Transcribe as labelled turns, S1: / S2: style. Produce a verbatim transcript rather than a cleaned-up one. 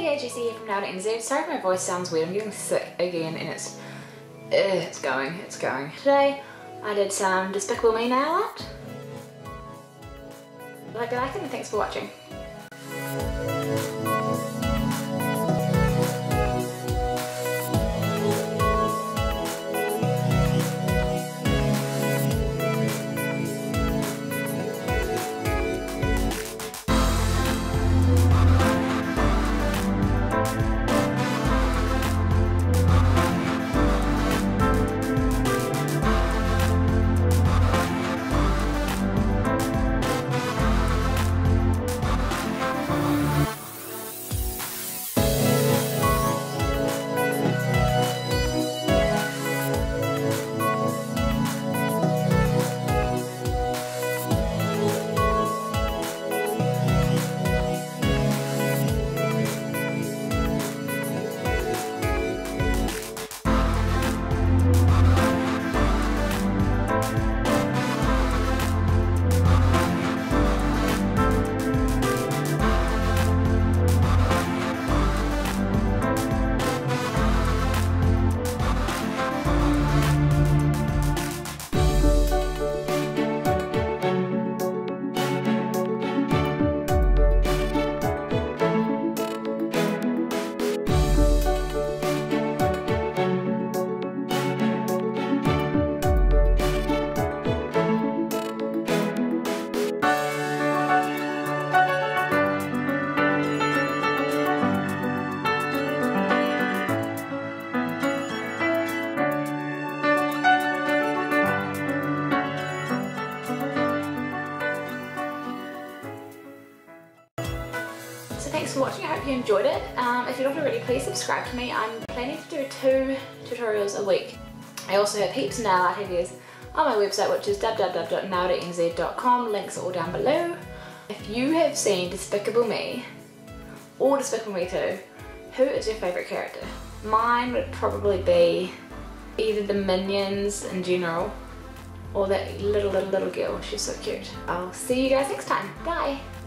S1: yeah, Jessie here from Now to N Z. Sorry if my voice sounds weird, I'm getting sick again and it's, uh, it's going, it's going. Today I did some Despicable Me nail art. Like I like it and thanks for watching. So thanks for watching, I hope you enjoyed it. Um, if you're not already, please subscribe to me. I'm planning to do two tutorials a week. I also have heaps of nail art ideas on my website, which is w w w dot nail to n z dot com. Links are all down below. If you have seen Despicable Me or Despicable Me two, who is your favourite character? Mine would probably be either the Minions in general or that little little little girl. She's so cute. I'll see you guys next time. Bye!